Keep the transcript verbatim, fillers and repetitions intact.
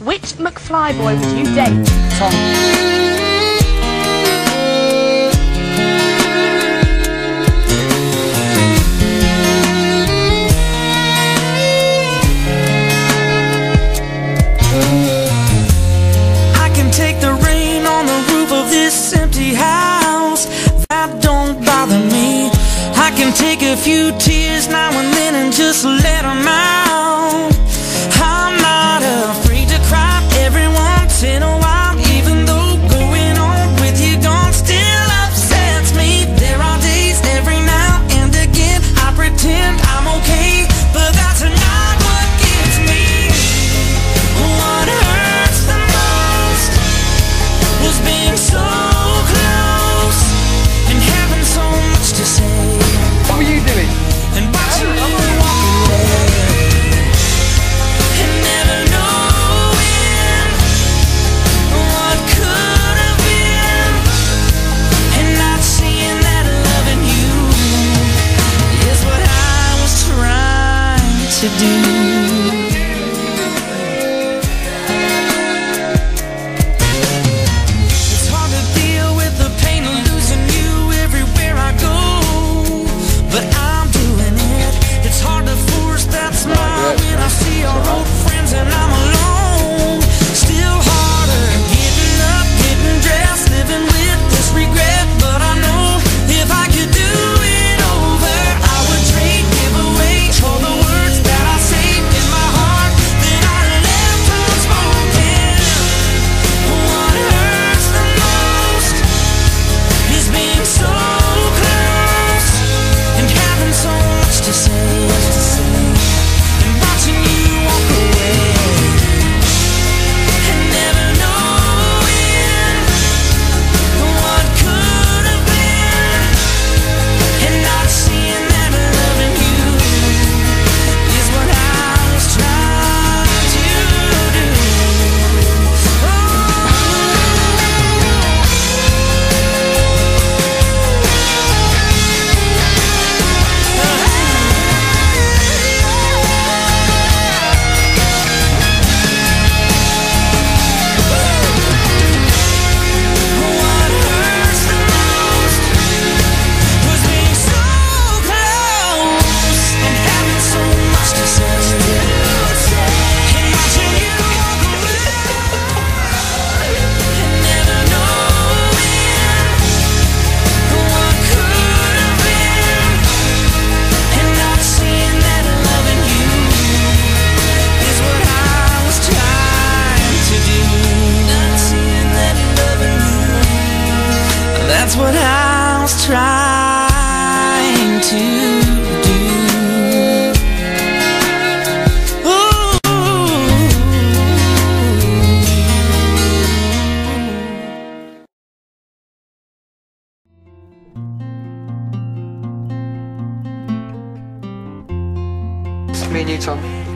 Which McFlyboy would you date? Tom. I can take the rain on the roof of this empty house. That don't bother me. I can take a few tears now and then and just let them out. I'm not afraid to cry every once in a while, even though going on with you gone still upsets me. There are days every now and again I pretend I'm okay, but that's not what gets me. What hurts the most was being so close and having so much to say. What were you doing? And watching you walk away and never knowing what could have been, and not seeing that loving you is what I was trying to do. It's hard to deal with the pain of losing you everywhere I go, but I'm doing it. It's hard to force that smile when I see our old friends and I'm alone. Still harder getting up, getting dressed, living with this regret. But I know if I could do it over, I would trade, give away all the words that I saved in my heart that I left unspoken. What hurts the most is being so close and having so much to say, and watching you walk away and never knowing what could have been, and not seeing that loving you is what I was trying to do. What hurts the most was being so close and having so much to say, and watching you walk away and never knowing what could have been, and not seeing that loving you is what I was trying to do. Not seeing that loving you, that's what I was trying to do. Ooh. It's me and you, Tom.